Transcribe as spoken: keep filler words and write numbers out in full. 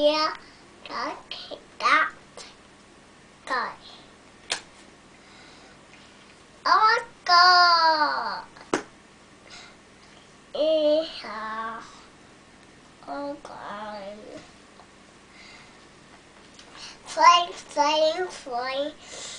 Yeah, that, that guy. Oh my God! Yeah. Oh God. Flying, flying, flying.